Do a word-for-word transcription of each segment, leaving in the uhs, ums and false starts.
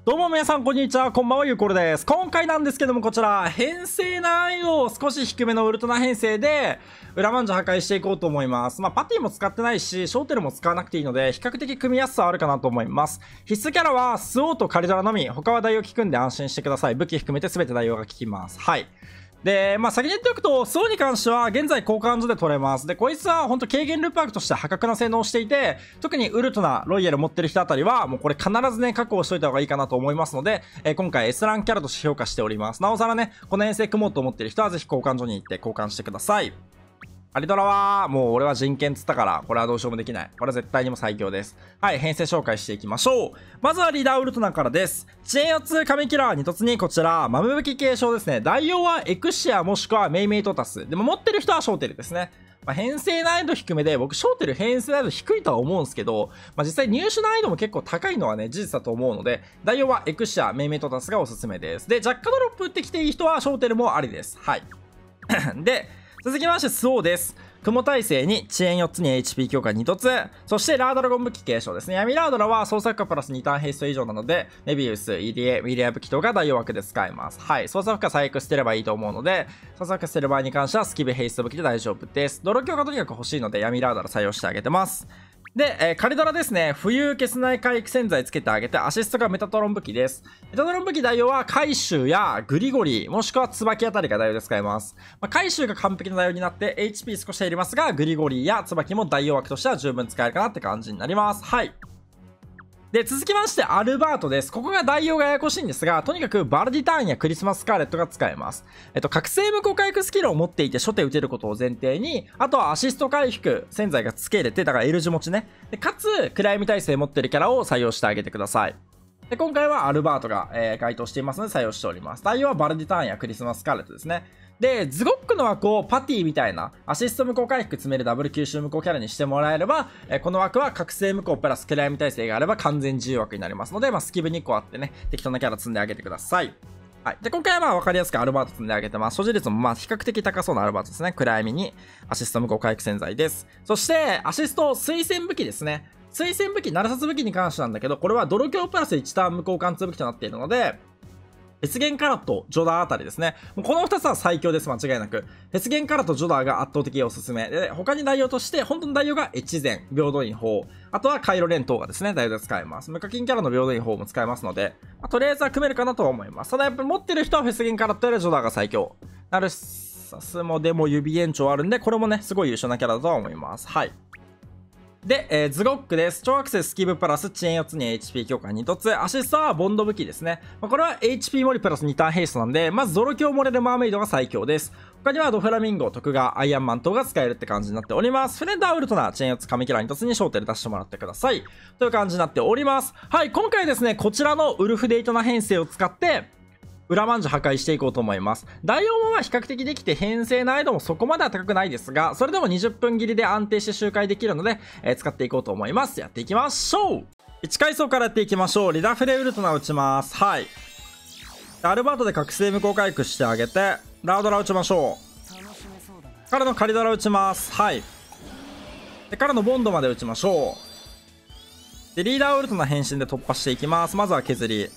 どうも皆さんこんにちは、こんばんは、ゆうころです。今回なんですけども、こちら編成難易度を少し低めのウルトラ編成で裏マンジュ破壊していこうと思います。まあパティも使ってないしショーテルも使わなくていいので比較的組みやすさはあるかなと思います。必須キャラはスオーとカリドラのみ、他は代用効くんで安心してください。武器含めて全て代用が効きます。はい。で、まあ先に言っておくと、スオーに関しては現在交換所で取れます。で、こいつは本当軽減ループワークとして破格な性能をしていて、特にウルトナ、ロイヤル持ってる人あたりは、もうこれ必ずね、確保しといた方がいいかなと思いますので、えー、今回 S ランキャラとして評価しております。なおさらね、この遠征組もうと思ってる人はぜひ交換所に行って交換してください。カリドラは、もう俺は人権つったから、これはどうしようもできない。これは絶対にも最強です。はい、編成紹介していきましょう。まずはリーダーウルトナからです。遅延よっつ神キラーに突にこちら、マム武器継承ですね。代用はエクシアもしくはメイメイトタス。でも持ってる人はショーテルですね。まあ、編成難易度低めで、僕ショーテル編成難易度低いとは思うんですけど、まあ、実際入手難易度も結構高いのはね、事実だと思うので、代用はエクシア、メイメイトタスがおすすめです。で、ジャッカドロップ打ってきていい人はショーテルもありです。はい。で、続きましてスオーです。雲耐性に遅延よっつに エイチピー 強化に突、そしてラードラゴン武器継承ですね。闇ラードラは創作化プラスにターンヘイスト以上なので、メビウス、イーディエ、ウィリア武器等が代用枠で使えます。はい。創作化最悪捨てればいいと思うので、創作化捨てる場合に関してはスキブヘイスト武器で大丈夫です。泥強がとにかく欲しいので闇ラードラ採用してあげてます。で、えー、カリドラですね。浮遊消せない回復洗剤つけてあげて、アシストがメタトロン武器です。メタトロン武器代用は、回収やグリゴリ、もしくは椿あたりが代用で使えます。まあ、回収が完璧な代用になって、エイチピー 少し減りますが、グリゴリや椿も代用枠としては十分使えるかなって感じになります。はい。で、続きまして、アルバートです。ここが代用がややこしいんですが、とにかくバルディターンやクリスマススカーレットが使えます。えっと、覚醒無効回復スキルを持っていて初手打てることを前提に、あとはアシスト回復、洗剤がつけれて、だから L 字持ちね。で、かつ、暗闇耐性持ってるキャラを採用してあげてください。で、今回はアルバートが、えー、該当していますので採用しております。代用はバルディターンやクリスマススカーレットですね。で、ズゴックの枠をパティみたいなアシスト無効回復詰めるダブル吸収無効キャラにしてもらえれば、えー、この枠は覚醒無効プラス暗闇耐性があれば完全自由枠になりますので、まあ、スキブにこあってね、適当なキャラ積んであげてください。はい。で、今回はまあ分かりやすくアルバート積んであげてます。所持率もまあ比較的高そうなアルバートですね。暗闇にアシスト無効回復洗剤です。そして、アシスト推薦武器ですね。推薦武器、鳴らさず武器に関してなんだけど、これは泥強プラスいちターン無効貫通武器となっているので、熱源カラット、ジョダーあたりですね。もうこのふたつは最強です、間違いなく。熱源カラット、ジョダーが圧倒的おすすめ。で、他に代用として、本当の代用が越前、平等院法。あとはカイロレン等がですね、代用で使えます。無課金キャラの平等院法も使えますので、まあ、とりあえずは組めるかなとは思います。ただやっぱり持ってる人はフェス源カラットよりジョダーが最強。ナルサスもでも指延長あるんで、これもね、すごい優秀なキャラだとは思います。はい。で、えー、ズゴックです。超アクセススキブプラス遅延よっつに エイチピー 強化に突。アシストはボンド武器ですね。まあ、これは エイチピー 盛りプラスにターンヘイストなんで、まずゾロ強モレルマーメイドが最強です。他にはドフラミンゴ、徳川、アイアンマン等が使えるって感じになっております。フレンダーウルトナ、遅延よっつ神キャラに突に焦点で出してもらってください。という感じになっております。はい、今回ですね、こちらのウルフデイトナ編成を使って、裏マンジュ破壊していこうと思います。代用もまあ比較的できて編成難易度もそこまでは高くないですが、それでもにじゅっぷん切りで安定して周回できるので、えー、使っていこうと思います。やっていきましょう。いち階層からやっていきましょう。リダフレウルトナ打ちます。はい。アルバートで覚醒無効回復してあげて、ラードラ打ちましょう。からのカリドラ打ちます。はい。で、からのボンドまで打ちましょう。で、リーダーウルトナ変身で突破していきます。まずは削り。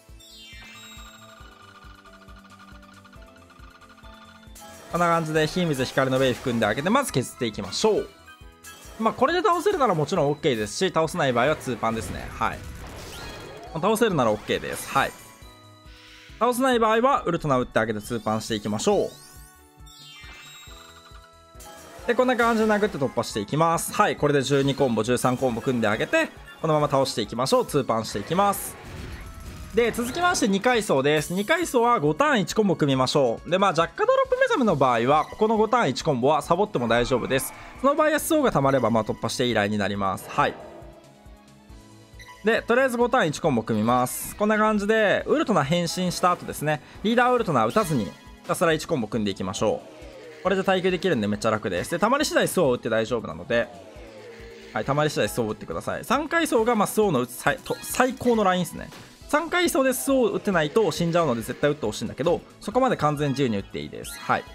こんな感じで火水光のウェイ含んであげてまず削っていきましょう。まあこれで倒せるならもちろん OK ですし、倒せない場合はツーパンですね。はい。倒せるなら OK です。はい。倒せない場合はウルトナ打ってあげてツーパンしていきましょう。で、こんな感じで殴って突破していきます。はい。これでじゅうにコンボ、じゅうさんコンボ組んであげて、このまま倒していきましょう。ツーパンしていきます。で、続きましてに階層です。に階層はごターンいちコンボ組みましょう。で、まあ、ジャッカドロップメザムの場合は、ここのごターンいちコンボはサボっても大丈夫です。その場合は層が溜まれば、まあ、突破していいラインになります。はい。で、とりあえずごターンいちコンボ組みます。こんな感じで、ウルトナ変身した後ですね、リーダーウルトナ打たずに、ひたすらいちコンボ組んでいきましょう。これで耐久できるんでめっちゃ楽です。で、溜まり次第層を打って大丈夫なので、はい、溜まり次第層を打ってください。さん階層が、まあ、層の打つ最最高のラインですね。さん階層で巣を打ってないと死んじゃうので絶対打ってほしいんだけど、そこまで完全自由に打っていいです。はい。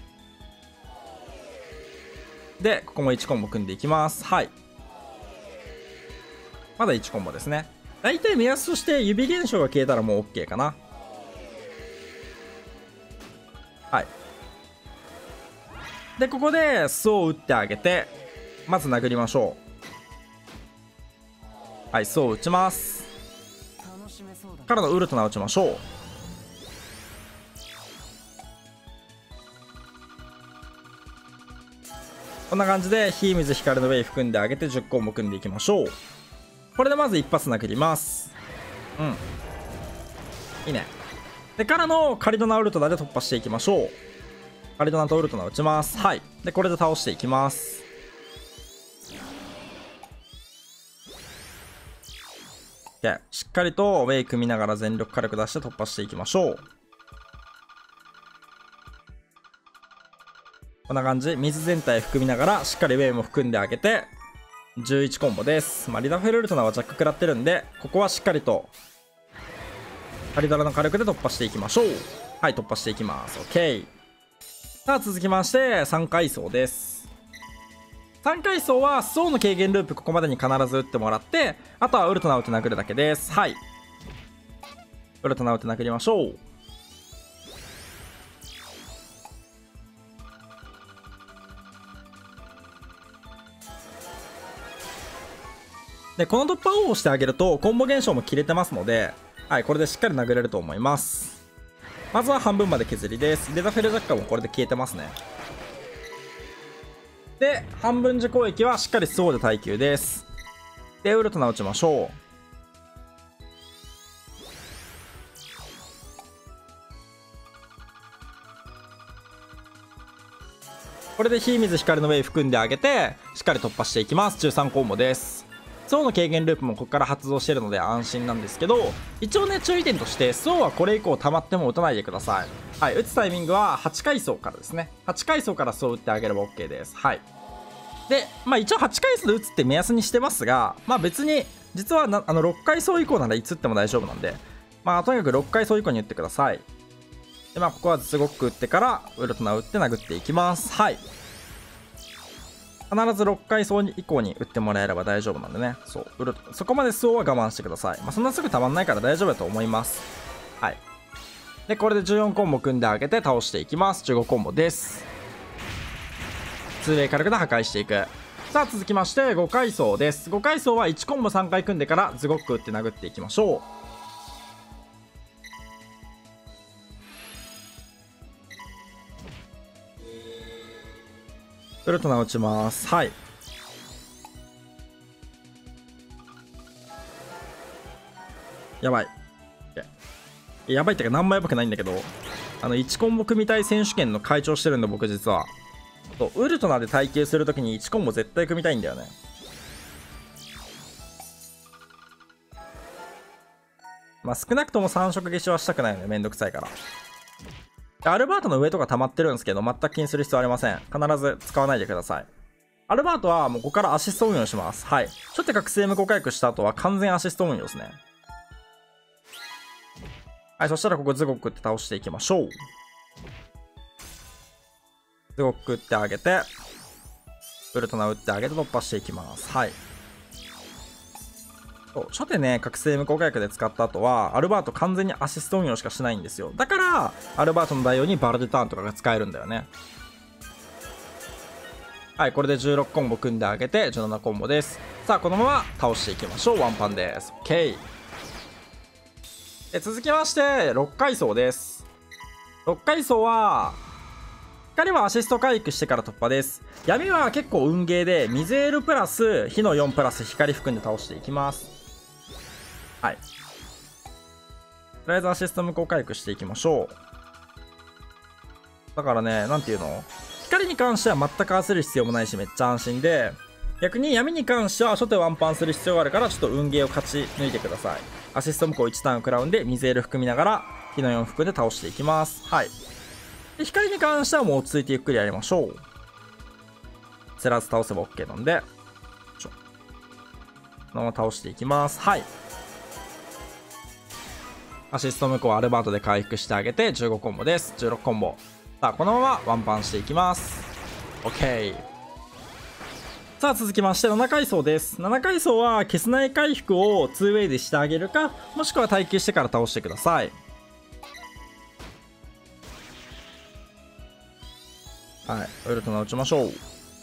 で、ここもいちコンボ組んでいきます。はい。まだいちコンボですね。 大体目安として指現象が消えたらもう OK かな。はい。で、ここで巣を打ってあげて、まず殴りましょう。はい、巣を打ちます。からのウルトナ打ちましょう。こんな感じで火水光のウェイ含んであげてじゅっコンボ組んでいきましょう。これでまず一発殴ります。うん、いいね。でからのカリドナウルトナで突破していきましょう。カリドナとウルトナ打ちます。はい。でこれで倒していきます。しっかりとウェイ組みながら全力火力出して突破していきましょう。こんな感じ、水全体含みながらしっかりウェイも含んであげてじゅういちコンボです。まあ、リダフェルウルトナはジャック食らってるんで、ここはしっかりとカリドラの火力で突破していきましょう。はい、突破していきます。 OK。 さあ続きましてさん階層です。さん階層は層の軽減ループここまでに必ず打ってもらって、あとはウルトナ打って殴るだけです。はい、ウルトナ打って殴りましょう。でこの突破を押してあげるとコンボ現象も切れてますので、はい、これでしっかり殴れると思います。まずは半分まで削りです。レザフェルザッカもこれで消えてますね。で半分時攻撃はしっかりスローで耐久です。でウルトナ打ちましょう。これで火水光のウェイ含んであげてしっかり突破していきます。じゅうさんコンボです。層の軽減ループもここから発動してるので安心なんですけど、一応ね注意点として層はこれ以降溜まっても打たないでください。はい、打つタイミングははち階層からですね。はち階層から層打ってあげれば OK です。はい。でまあ一応はち階層で打つって目安にしてますが、まあ別に実はなあのろっ階層以降ならいつ打っても大丈夫なんで、まあとにかくろっ階層以降に打ってください。でまあここはすごく打ってからウルトナ打って殴っていきます。はい、必ずろっ階層以降に打ってもらえれば大丈夫なんでね。そう、ウルトそこまで層は我慢してください。まあ、そんなすぐたまんないから大丈夫だと思います。はい。で、これでじゅうよんコンボ組んであげて倒していきます。じゅうごコンボです。ツーウェイ火力で破壊していく。さあ、続きましてご階層です。ご階層はいちコンボさんかい組んでからズゴック打って殴っていきましょう。ウルトナ打ちます。はい。やばい。やばいってか何もやばくないんだけど、あのいちコンボ組みたい選手権の会長してるんで僕実は。ウルトナで耐久するときにいちコンボ絶対組みたいんだよね。まあ少なくともさん色消しはしたくないよね。めんどくさいから。アルバートの上とか溜まってるんですけど、全く気にする必要ありません。必ず使わないでください。アルバートはもうここからアシスト運用します。はい。初手覚醒無効回復した後は完全アシスト運用ですね。はい、そしたらここズゴックって倒していきましょう。ズゴックってあげて、ウルトナ打ってあげて突破していきます。はい。そう初手ね覚醒無効回復で使った後はアルバート完全にアシスト運用しかしないんですよ。だからアルバートの代用にバルデターンとかが使えるんだよね。はい、これでじゅうろくコンボ組んであげてじゅうななコンボです。さあこのまま倒していきましょう。ワンパンです。 OK。 で続きましてろっ階層です。ろっ階層は光はアシスト回復してから突破です。闇は結構運ゲーでミゼールプラス火のよんプラス光含んで倒していきます。はい。とりあえずアシスト無効回復していきましょう。だからね、なんていうの？光に関しては全く焦る必要もないし、めっちゃ安心で、逆に闇に関しては初手ワンパンする必要があるから、ちょっと運ゲーを勝ち抜いてください。アシスト無効いちターン食らうんで、ミゼール含みながら、火のよん含んで倒していきます。はい。で光に関してはもう落ち着いてゆっくりやりましょう。セラーズ倒せば OK なんで、ちょこのまま倒していきます。はい。アシスト無効アルバートで回復してあげてじゅうごコンボです。じゅうろくコンボ。さあこのままワンパンしていきます。 OK。 さあ続きましてなな階層です。なな階層は消せない回復を ツーウェイ でしてあげるか、もしくは耐久してから倒してください。はい、ウルトナ打ちましょう。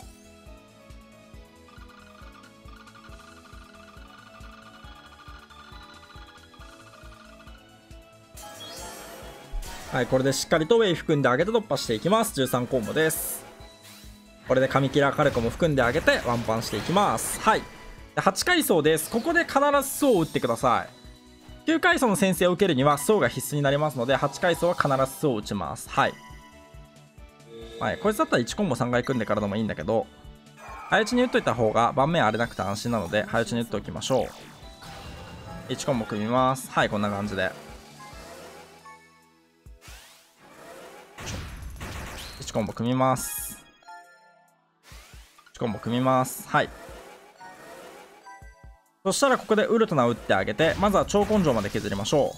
はい、これでしっかりとウェイ含んであげて突破していきます。じゅうさんコンボです。これで神キラーカルコも含んであげてワンパンしていきます。はい。ではち階層です。ここで必ず層を打ってください。きゅう階層の先制を受けるには層が必須になりますので、はち階層は必ず層を打ちます。はい。はい、こいつだったらいちコンボさんかい組んでからでもいいんだけど、早打ちに打っといた方が盤面荒れなくて安心なので、早打ちに打っておきましょう。いちコンボ組みます。はい、こんな感じで。いちコンボ組みます。いちコンボ組みます。はい。そしたらここでウルトナ打ってあげて、まずは超根性まで削りましょう。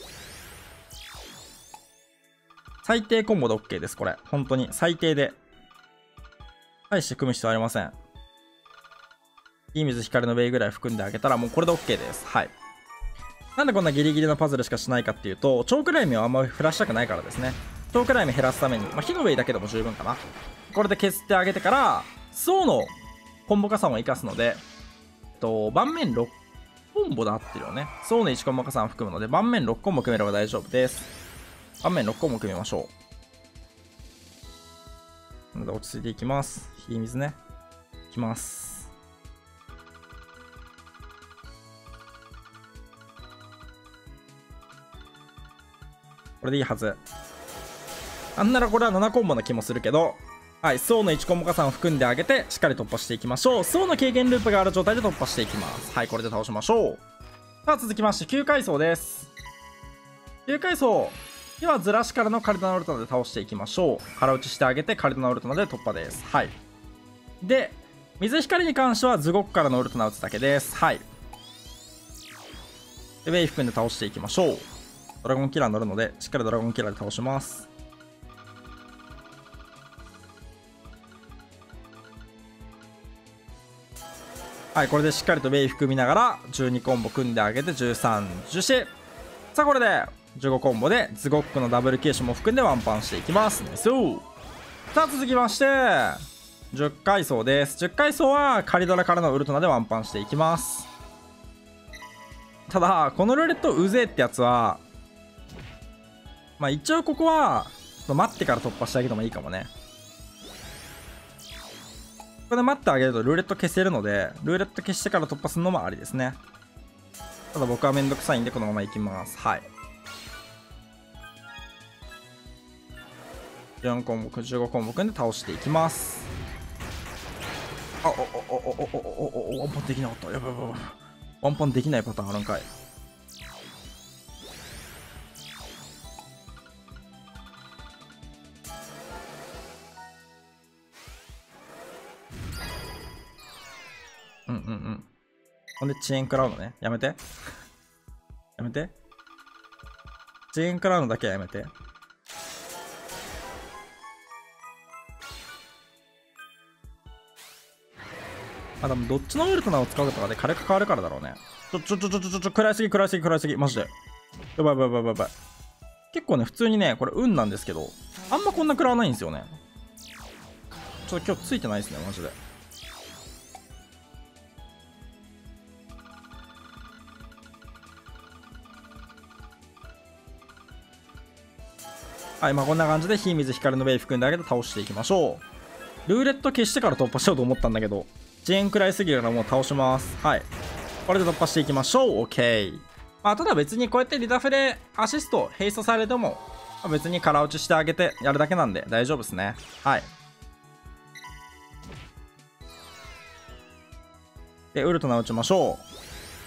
最低コンボで OK です、これ。本当に最低で。大して組む必要ありません。いい水光のウェイぐらい含んであげたらもうこれで OK です。はい。なんでこんなギリギリのパズルしかしないかっていうと、超クライミをあんまり降らしたくないからですね。超クライミ減らすために、まあ、火のウェイだけでも十分かな。これで削ってあげてから、層のコンボ加算を生かすので、えっと、盤面ろくコンボで合ってるよね。層のいちコンボ加算を含むので、盤面ろくコンボ組めれば大丈夫です。盤面ろくコンボ組みましょう。なので落ち着いていきます。火水ね。いきます。これでいいはず。なんならこれはななコンボな気もするけど、はい、層のいちコンボ加算を含んであげて、しっかり突破していきましょう。層の軽減ループがある状態で突破していきます。はい、これで倒しましょう。さあ、続きましてきゅう階層です。きゅう階層ではずらしからのカルダナウルトナで倒していきましょう。空打ちしてあげてカルダナウルトナで突破です。はい。で、水光に関してはズゴックからのウルトナ打つだけです。はい。で、ウェイ含んで倒していきましょう。ドラゴンキラー乗るので、しっかりドラゴンキラーで倒します。はい、これでしっかりとウェイ含みながらじゅうにコンボ組んであげてじゅうさん、じゅうよん。さあ、これでじゅうごコンボでズゴックのダブルケーションも含んでワンパンしていきます。ナイス。さあ、続きましてじゅっ階層です。じゅっ階層はカリドラからのウルトナでワンパンしていきます。ただ、このルーレットうぜえってやつは、まあ一応ここはちょっと待ってから突破してあげてもいいかもね。ここで待ってあげるとルーレット消せるので、ルーレット消してから突破するのもありですね。ただ僕はめんどくさいんでこのままいきます。はい。じゅうよんコンボ、じゅうごコンボ組んで倒していきます。あ、おおおおおおおおワンパンできなかった。やばいやばいやばい。ワンパンできないパターンあるんかい。うんうんうん。ほんで遅延食らうのね。やめて。やめて。遅延食らうのだけはやめて。あ、でもどっちのウルトナを使うかとかで火力変わるからだろうね。ちょちょちょちょちょちょちょ、食らいすぎ食らいすぎ食らいすぎ。マジで。やばいやばいやばいやばい。結構ね、普通にね、これ運なんですけど、あんまこんな食らわないんですよね。ちょっと今日ついてないですね、マジで。はい、まあこんな感じで火水光のウェイ含んであげて倒していきましょう。ルーレット消してから突破しようと思ったんだけど、遅延食らいすぎるからもう倒します。はい。これで突破していきましょう。OK。まあただ別にこうやってリタフレアシスト、ヘイストされても、まあ、別に空打ちしてあげてやるだけなんで大丈夫ですね。はい。で、ウルトナ打ちましょう。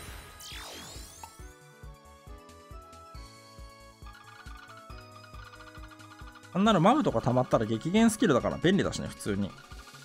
なんならマムとか溜まったら激減スキルだから便利だしね、普通に。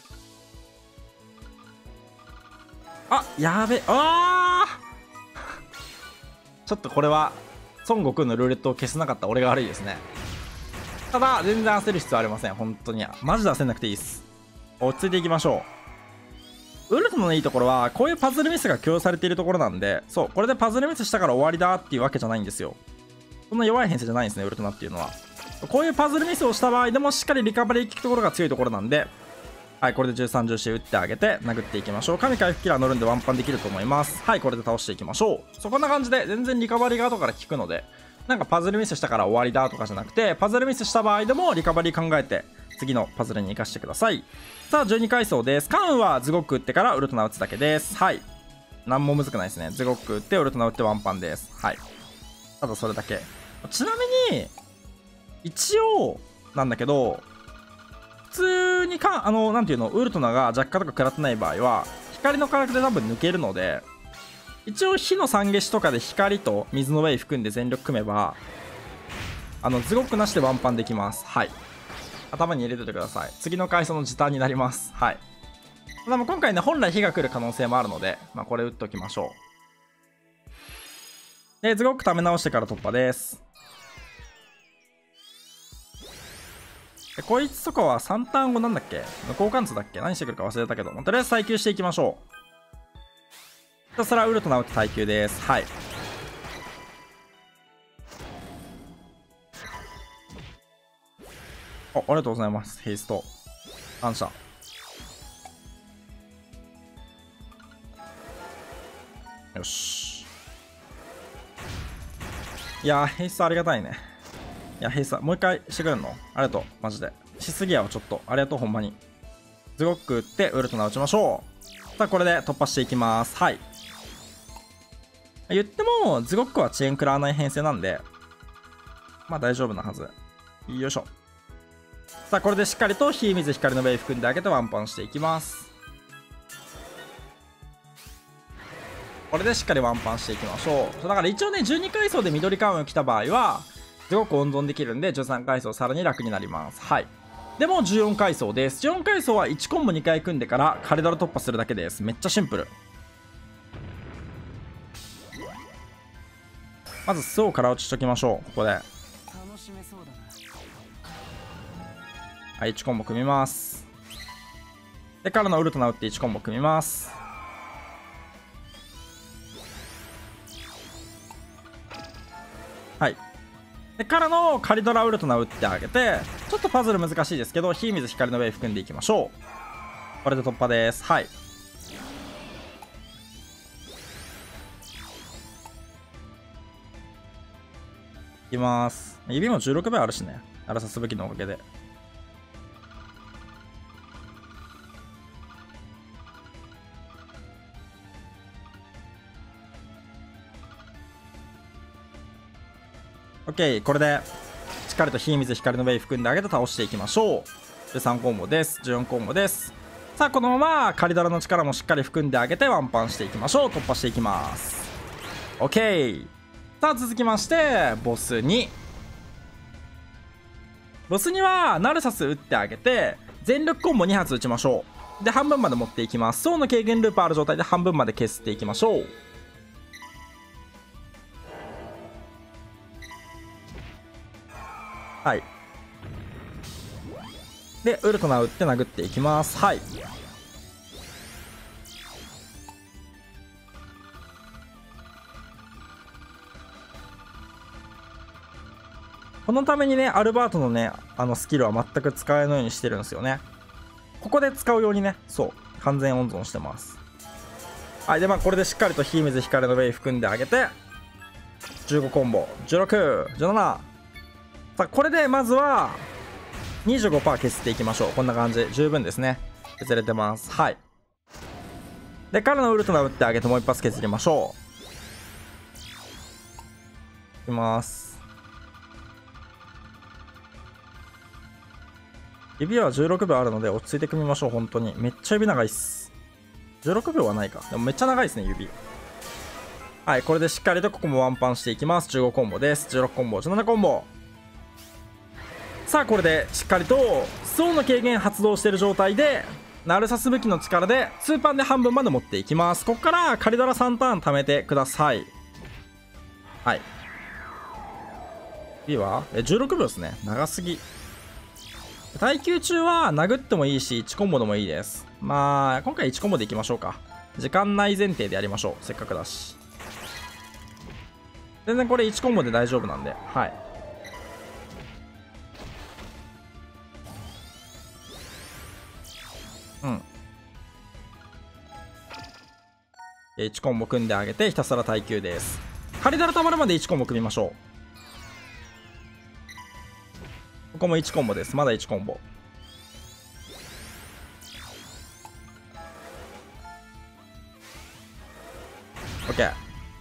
あ、やべ、あーちょっとこれは孫悟空のルーレットを消せなかった俺が悪いですね。ただ全然焦る必要ありません。本当にマジで焦んなくていいです。落ち着いていきましょう。 ウルトのいいところは、こういうパズルミスが許容されているところなんで、そう、これでパズルミスしたから終わりだっていうわけじゃないんですよ。そんな弱い編成じゃないんですね、ウルトナっていうのは。こういうパズルミスをした場合でもしっかりリカバリー効くところが強いところなんで、はい、これでじゅうさん、じゅうよん打ってあげて殴っていきましょう。神回復キラー乗るんでワンパンできると思います。はい、これで倒していきましょう。そう、こんな感じで全然リカバリーが後から効くので、なんかパズルミスしたから終わりだとかじゃなくて、パズルミスした場合でもリカバリー考えて次のパズルに生かしてください。さあ、じゅうに階層です。カンはズゴック打ってからウルトナ打つだけです。はい。なんも難くないですね。ズゴック打ってウルトナ打ってワンパンです。はい。ただそれだけ。ちなみに、一応、なんだけど、普通にか、あの、なんていうの、ウルトナが弱化とか食らってない場合は、光の火力で多分抜けるので、一応火の三消しとかで光と水のウェイ含んで全力組めば、あの、ズゴックなしでワンパンできます。はい。頭に入れててください。次の階層の時短になります。はい。でも今回ね、本来火が来る可能性もあるので、まあ、これ打っておきましょう。で、ズゴック溜め直してから突破です。でこいつとかはさんターン後なんだっけ、無効貫通だっけ、何してくるか忘れたけども、とりあえず耐久していきましょう。ひたすらウルトナ打って耐久です。はい。あ、ありがとうございます。ヘイスト。感謝。よし。いやー、ヘイストありがたいね。いや、ヘイスト、もう一回してくれんの？ありがとう。マジで。しすぎやわ、ちょっと。ありがとう、ほんまに。ズゴック打って、ウルトナ打ちましょう。さあ、これで突破していきます。はい。言っても、ズゴックは遅延食らわない編成なんで、まあ大丈夫なはず。よいしょ。さあ、これでしっかりと火水光のウェイ含んであげてワンパンしていきます。これでしっかりワンパンしていきましょう。だから一応ね、じゅうに階層で緑カウン来た場合は、すごく温存できるんで、じゅうさん階層さらに楽になります。はい。でもじゅうよん階層です。じゅうよん階層はいちコンボにかい組んでからカリドラ突破するだけです。めっちゃシンプル。まず巣を空打ちしときましょう。ここで。はい、いちコンボ組みます。で、からのウルトナ打っていちコンボ組みます。はい。で、からのカリドラウルトナ打ってあげて、ちょっとパズル難しいですけど、火水光のウェイ含んでいきましょう。これで突破です。はい。いきます。指もじゅうろくばいあるしね。アラサス武器のおかげで。オッケー、これでしっかりと火水光のウェイ含んであげて倒していきましょう。じゅうさんコンボです。じゅうよんコンボです。さあ、このままカリドラの力もしっかり含んであげてワンパンしていきましょう。突破していきます。オッケー。さあ、続きましてボスにボスにはナルサス打ってあげて全力コンボに発打ちましょう。で、半分まで持っていきます。層の軽減ループある状態で半分まで削っていきましょう。はい。で、ウルトナ打って殴っていきます。はい。このためにね、アルバートのね、あのスキルは全く使えないようにしてるんですよね。ここで使うようにね、そう、完全温存してます。はい。で、まあ、これでしっかりと火水光のウェイ含んであげて、じゅうごコンボ、じゅうろく、じゅうなな。さあ、これでまずは にじゅうごパーセント 削っていきましょう。こんな感じ。十分ですね。削れてます。はい。で、からのウルトナ打ってあげてもう一発削りましょう。いきます。指はじゅうろくびょうあるので落ち着いて組みましょう。本当に。めっちゃ指長いっす。じゅうろくびょうはないか。でもめっちゃ長いですね、指。はい。これでしっかりとここもワンパンしていきます。じゅうごコンボです。じゅうろくコンボ、じゅうななコンボ。さあ、これでしっかりと層の軽減発動している状態でナルサス武器の力でツーパンで半分まで持っていきます。ここからカリドラさんターン貯めてください。はい。B はえじゅうろくびょうですね。長すぎ。 耐久中は殴ってもいいしいちコンボでもいいです。まあ今回いちコンボでいきましょうか。時間内前提でやりましょう。せっかくだし全然これいちコンボで大丈夫なんで。はい。うんいちコンボ組んであげてひたすら耐久です。カリダラ溜まるまでいちコンボ組みましょう。ここもいちコンボです。まだいちコンボ。OK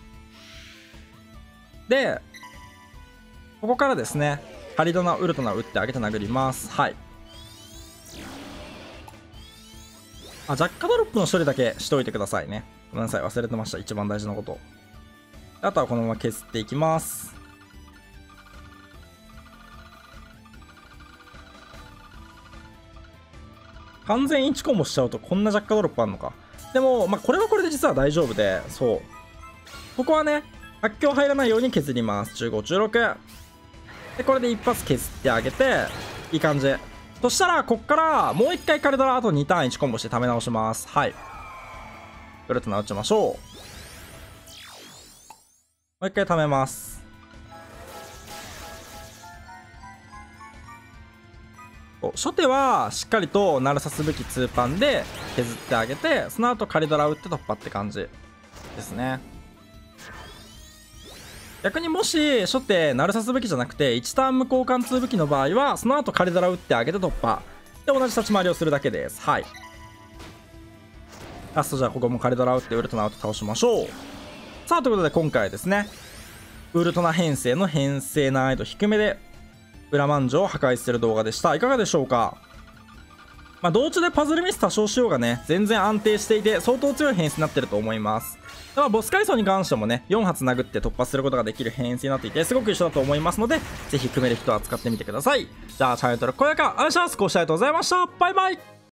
でここからですねハリドナウルトナ打ってあげて殴ります。はい。あジャッカドロップの処理だけしといてくださいね。ごめんなさい忘れてました。一番大事なこと。あとはこのまま削っていきます。完全いちコンボしちゃうとこんなジャッカドロップあるのか。でも、まあ、これはこれで実は大丈夫で、そうここはね発狂入らないように削ります。じゅうご、じゅうろくでこれで一発削ってあげていい感じ。そしたらこっからもういっかいカルドラあとにターンいちコンボしてため直します。はい。ウルトナ打ちましょう。もう一回ためます。初手はしっかりと鳴らさすべきツーパンで削ってあげて、その後カリドラ打って突破って感じですね。逆にもし初手鳴らさすべきじゃなくていちターン無交換通武器の場合はその後カリドラ打ってあげて突破で同じ立ち回りをするだけです。はい。ラストじゃあここもカリドラ打ってウルトナ打って倒しましょう。さあということで今回はですねウルトナ編成の編成難易度低めで裏マンジョを破壊する動画でした。いかがでしょうか。まあ同値でパズルミス多少しようがね全然安定していて相当強い編成になってると思います。まあボス階層に関してもねよん発殴って突破することができる編成になっていてすごく一緒だと思いますのでぜひ組める人は使ってみてください。じゃあチャンネル登録高評価お願いします。ご視聴ありがとうございました。バイバイ。